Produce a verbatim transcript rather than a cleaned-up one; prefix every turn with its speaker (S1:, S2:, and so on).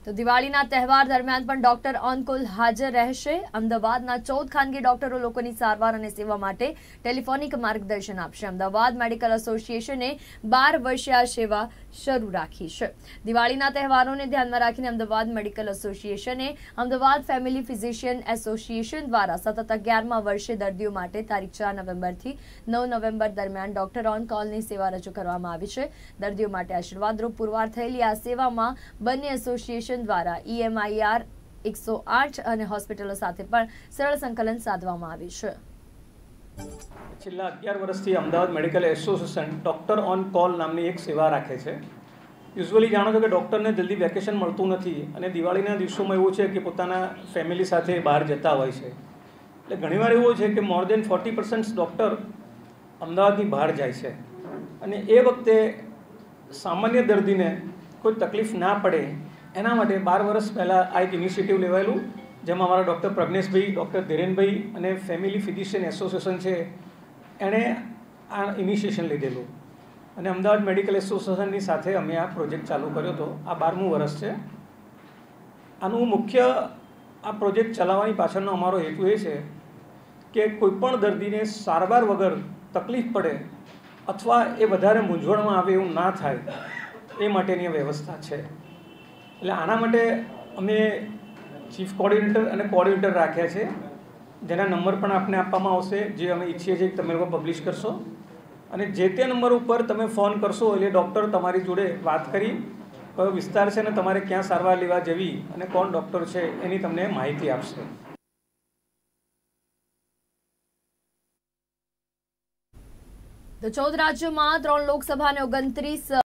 S1: તો દિવાળીના તહેવાર દરમિયાન પણ ડોક્ટર ઓન કોલ હાજર રહેશે। અમદાવાદના ચૌદ ખાનગી ડોક્ટરો લોકોની સારવાર અને સેવા માટે ટેલિફોનિક માર્ગદર્શન આપશે। અમદાવાદ મેડિકલ એસોસિએશને બાર વર્ષે આ સેવા શરૂ રાખી છે। દિવાળીના તહેવારોને ધ્યાનમાં રાખીને અમદાવાદ મેડિકલ એસોસિએશને અમદાવાદ ફેમિલી ફિઝિશિયન એસોસિએશન દ્વારા સતત અગિયારમા વર્ષે દર્દીઓ માટે તારીખ ચાર નવેમ્બરથી નવ નવેમ્બર દરમિયાન ડોક્ટર ઓન કોલની સેવા રજૂ કરવામાં આવી છે। દર્દીઓ માટે આશીર્વાદરૂપ પુરવાર થયેલી આ સેવામાં બંને એસોસિએશન દ્વારા ઈએમઆઈઆર એકસો આઠ અને હોસ્પિટલો સાથે પણ સરળ સંકલન સાધવામાં આવ્યું છે।
S2: છેલ્લા અગિયાર વર્ષથી Ahmedabad medical association doctor on call નામની એક સેવા રાખે છે। યુઝ્યુઅલી જાણો છો કે ડૉક્ટરને જલ્દી વેકેશન મળતું નથી અને દિવાળીના દિવસોમાં એવું છે કે પોતાના ફેમિલી સાથે બહાર જતા હોય છે, એટલે ઘણીવાર એવું છે કે more than forty percent doctor અમદાવાદની બહાર જાય છે અને એ વખતે સામાન્ય દર્દીને કોઈ તકલીફ ના પડે એના માટે બાર વર્ષ પહેલાં આ એક ઇનિશિયેટિવ લેવાયેલું, જેમાં અમારા ડૉક્ટર પ્રજ્ઞેશભાઈ, ડૉક્ટર ધીરેનભાઈ અને ફેમિલી ફિઝિશિયન એસોસિએશન છે એણે આ ઇનિશિએશન લીધેલું અને અમદાવાદ મેડિકલ એસોસિએશનની સાથે અમે આ પ્રોજેક્ટ ચાલુ કર્યો હતો। આ બારમું વર્ષ છે। આનું મુખ્ય આ પ્રોજેક્ટ ચલાવવાની પાછળનો અમારો હેતુ એ છે કે કોઈપણ દર્દીને સારવાર વગર તકલીફ પડે અથવા એ વધારે મૂંઝવણમાં આવે એવું ના થાય એ માટેની વ્યવસ્થા છે। એટલે આના માટે અમે ચીફ કોઓર્ડિનેટર અને કોઓર્ડિનેટર રાખ્યા છે, જેના નંબર પણ આપને આપવામાં આવશે, જે અમે ઈચ્છીએ છીએ કે તમે લોકો પબ્લિશ કરશો અને જે તે નંબર ઉપર તમે ફોન કરશો એટલે ડૉક્ટર તમારી જોડે વાત કરી કયો વિસ્તાર છે અને તમારે ક્યાં સારવાર લેવા જવી અને કોણ ડૉક્ટર છે એની તમને માહિતી આપશે।
S1: તો ચૌદ રાજ્યોમાં ત્રણ લોકસભા અને ઓગણત્રીસ